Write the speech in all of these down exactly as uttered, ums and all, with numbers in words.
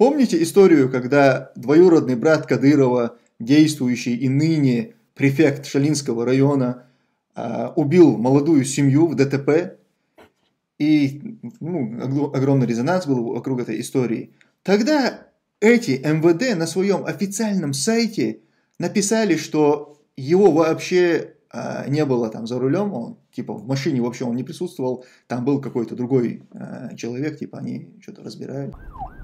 Помните историю, когда двоюродный брат Кадырова, действующий и ныне префект Шалинского района, убил молодую семью в ДТП? И ну, огромный резонанс был вокруг этой истории. Тогда эти МВД на своем официальном сайте написали, что его вообще а, не было там за рулем, он типа в машине вообще он не присутствовал, там был какой-то другой а, человек, типа они что-то разбирали.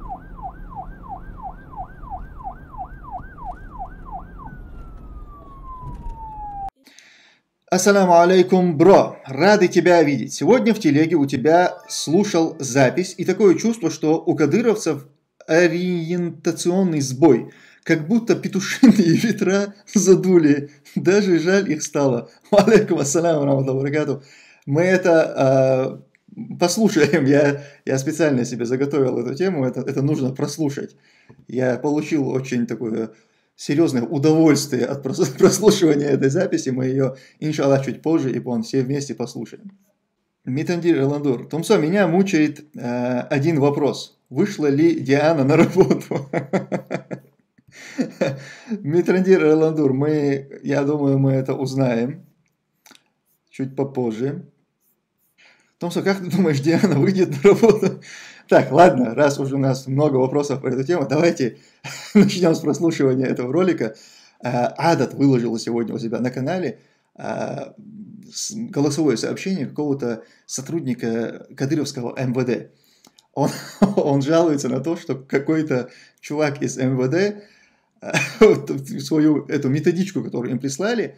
Ассаламу алейкум, бро, рады тебя видеть. Сегодня в телеге у тебя слушал запись, и такое чувство, что у кадыровцев ориентационный сбой. Как будто петушиные ветра задули. Даже жаль их стало. Алейкум ассаляму раматуллахи ва баракатух. Мы это э, послушаем. Я, я специально себе заготовил эту тему. Это, это нужно прослушать. Я получил очень такое серьезное удовольствие от прослушивания этой записи. Мы ее, иншаллах, чуть позже, и вон, все вместе послушаем. Митандир Эландур. Тумсо, меня мучает э, один вопрос. Вышла ли Диана на работу? Митандир Эландур, мы, я думаю, мы это узнаем чуть попозже. Томсо, как ты думаешь, Диана выйдет на работу? Так, ладно, раз уже у нас много вопросов по этой теме, давайте начнем с прослушивания этого ролика. Адат выложила сегодня у себя на канале голосовое сообщение какого-то сотрудника кадыровского МВД. Он, он жалуется на то, что какой-то чувак из МВД свою эту методичку, которую им прислали,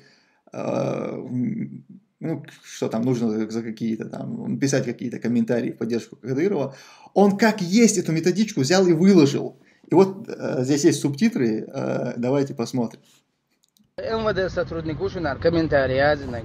ну, что там нужно за какие-то там, писать какие-то комментарии в поддержку Кадырова, он как есть эту методичку взял и выложил. И вот э, здесь есть субтитры, э, давайте посмотрим. МВД сотрудник ушунар комментарий азинак.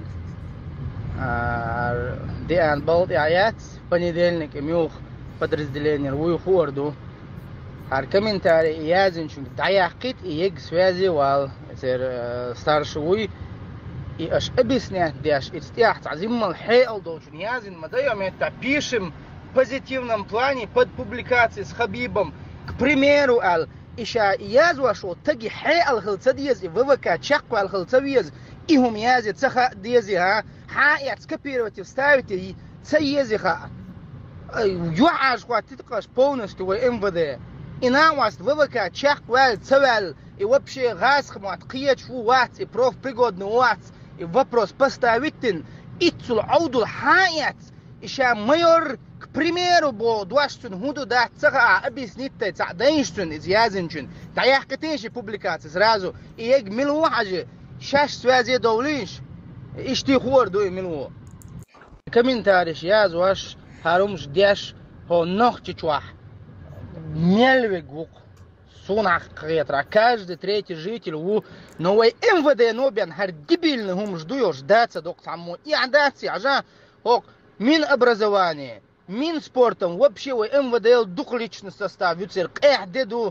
Диан болт аят понедельник имюх подразделение уйхуарду. Ар комментарий язин чун даяхкит и ег связи вал старший уй. И аж объяснять, где аж истях, азиммал хейл должен язин, мы даем это, пишем в позитивном плане под публикацией с Хабибом. К примеру, ал, иша язва шо таги хейл хилцадиез и ВВК чакку ал хилцавиез, и хум язи цаха диези, ха, ха, и отскопировать и вставить, и цаези, ха. Юаш хватит каш полностью в МВД. И нам вас ВВК чакку ал цавал, и вообще газ хмат, киеч фу вац, и профпригодный вац. И вопрос поставить, ицул аудул хаят, иша майор, к примеру, бо дуаштун худу да цага объяснить ца даништун из язинчун, да я хотенши публикации сразу, и ег милуахажи, шаш связи довлинш, ишти хуарду и милу. Комментарий язу аш харумш дяш хо нохчи чуах, мельвегук. Сунах кретра. Каждый третий житель у новой МВД нобян хар дебильный хум ждуё ждаться док саму и адаться ажа ок мин образование мин спортом вообще у МВД дух личный состав юцер эх деду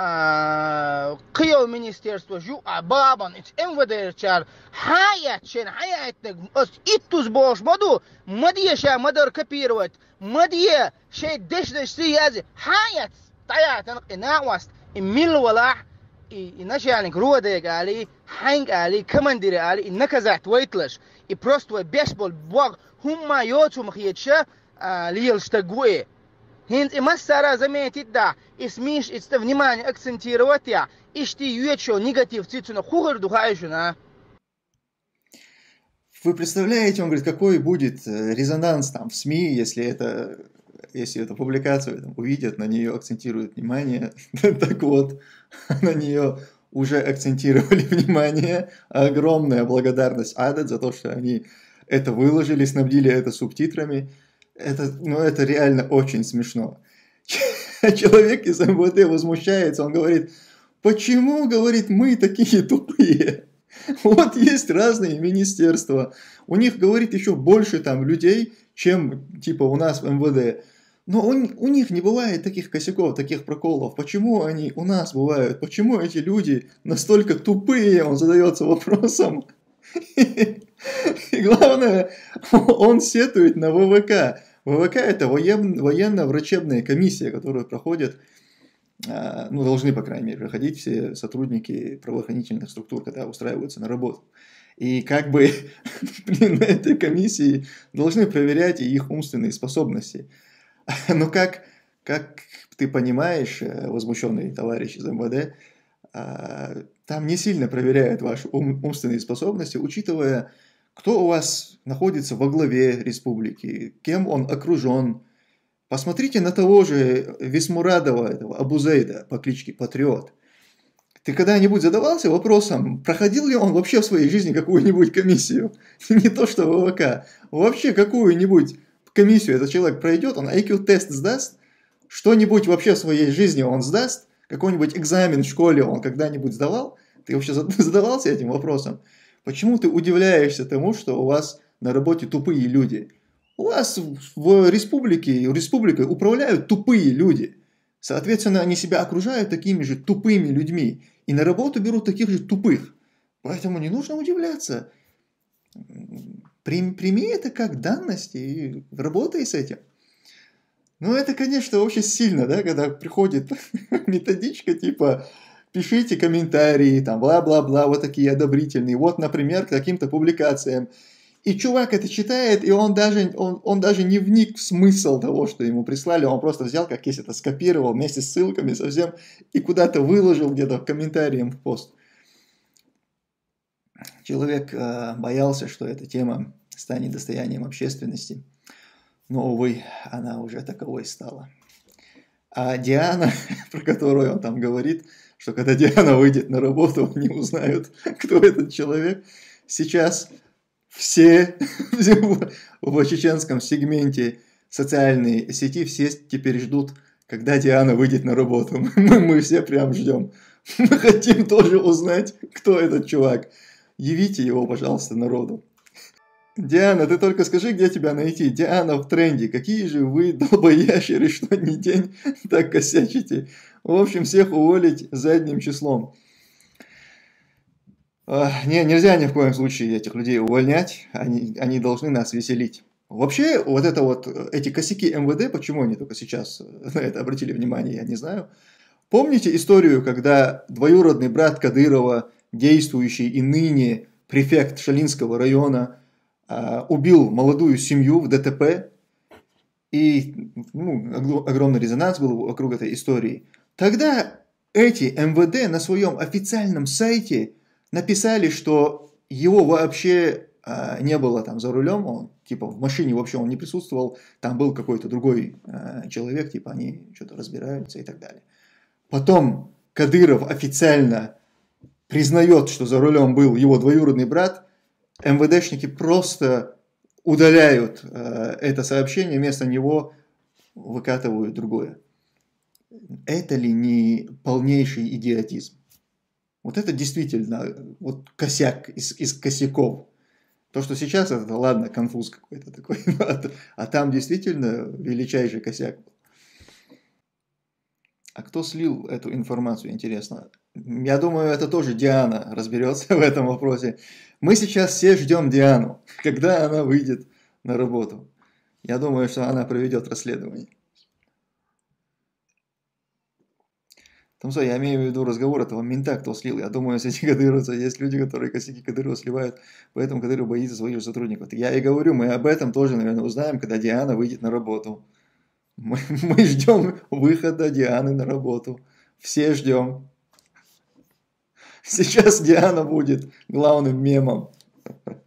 кио министерство жу абабан ич МВД чар хая чен хая этник ос иттус бош моду мадье ша мадар копировать мадье шей деш деш сиязи хаят таятан инаваст إميل ولا إناش يعني كرودة قالي حنق قالي كمان دير قالي إنك زعت ويتلش إبرستو بيشبول بواق هم ما يوتو مخيتشا ليلش تقوي هند إما سارا زمين تدع اسميش استف внимание акцентировать я ишти юечо негатив цицуна хугар духаешуна. Вы представляете, он говорит, какой будет резонанс там в СМИ, если это... Если эту публикацию там, увидят, на нее акцентируют внимание. Так вот, на нее уже акцентировали внимание. Огромная благодарность Адат за то, что они это выложили, снабдили это субтитрами. Это, ну, это реально очень смешно. Человек из МВД возмущается, он говорит, почему, говорит, мы такие тупые? Вот есть разные министерства. У них, говорит, еще больше там людей, чем типа у нас в МВД. Но у, у них не бывает таких косяков, таких проколов. Почему они у нас бывают? Почему эти люди настолько тупые? Он задается вопросом. И главное, он сетует на ВВК. ВВК – это военно-врачебная комиссия, которую проходят ну, должны, по крайней мере, проходить все сотрудники правоохранительных структур, когда устраиваются на работу. И как бы на этой комиссии должны проверять и их умственные способности. Но как, как ты понимаешь, возмущенный товарищ из эм вэ дэ, там не сильно проверяют ваши ум, умственные способности, учитывая, кто у вас находится во главе республики, кем он окружен. Посмотрите на того же Висмурадова, этого Абузейда по кличке Патриот. Ты когда-нибудь задавался вопросом, проходил ли он вообще в своей жизни какую-нибудь комиссию? Не то что вэ вэ ка, вообще какую-нибудь комиссию этот человек пройдет, он ай кью-тест сдаст, что-нибудь вообще в своей жизни он сдаст, какой-нибудь экзамен в школе он когда-нибудь сдавал? Ты вообще задавался этим вопросом? Почему ты удивляешься тому, что у вас на работе тупые люди? У вас в республике, республикой управляют тупые люди. Соответственно, они себя окружают такими же тупыми людьми. И на работу берут таких же тупых. Поэтому не нужно удивляться. Прими это как данность и работай с этим. Ну, это, конечно, очень сильно, да, когда приходит методичка типа пишите комментарии, там, бла-бла-бла, вот такие одобрительные. Вот, например, к каким-то публикациям. И чувак это читает, и он даже, он, он даже не вник в смысл того, что ему прислали. Он просто взял, как есть это, скопировал вместе с ссылками совсем и куда-то выложил где-то комментарием в пост. Человек э, боялся, что эта тема станет достоянием общественности. Но, увы, она уже таковой стала. А Диана, про которую он там говорит, что когда Диана выйдет на работу, они узнают, кто этот человек. Сейчас все в чеченском сегменте социальной сети все теперь ждут, когда Диана выйдет на работу. Мы, мы все прям ждем. Мы хотим тоже узнать, кто этот чувак. Явите его, пожалуйста, народу. Диана, ты только скажи, где тебя найти. Диана в тренде. Какие же вы долбоящеры, что ни день так косячите. В общем, всех уволить задним числом. Не, нельзя ни в коем случае этих людей увольнять. Они, они должны нас веселить. Вообще, вот это вот, эти косяки эм вэ дэ, почему они только сейчас на это обратили внимание, я не знаю. Помните историю, когда двоюродный брат Кадырова, действующий и ныне префект Шалинского района, убил молодую семью в дэ тэ пэ, и ну, огромный резонанс был вокруг этой истории. Тогда эти эм вэ дэ на своем официальном сайте написали, что его вообще а, не было там за рулем, он типа в машине вообще он не присутствовал, там был какой-то другой а, человек, типа они что-то разбираются и так далее. Потом Кадыров официально признает, что за рулем был его двоюродный брат, эм вэ дэшники просто удаляют э, это сообщение, вместо него выкатывают другое. Это ли не полнейший идиотизм? Вот это действительно вот косяк из, из косяков. То, что сейчас это, ладно, конфуз какой-то такой, а, а там действительно величайший косяк. А кто слил эту информацию, интересно? Я думаю, это тоже Диана разберется в этом вопросе. Мы сейчас все ждем Диану, когда она выйдет на работу. Я думаю, что она проведет расследование. Там, я имею в виду разговор этого мента, кто слил. Я думаю, среди кадыровцев есть люди, которые косяки Кадырова сливают, поэтому Кадыров боится своих сотрудников. Я и говорю, мы об этом тоже, наверное, узнаем, когда Диана выйдет на работу. Мы, мы ждем выхода Дианы на работу. Все ждем. Сейчас Диана будет главным мемом.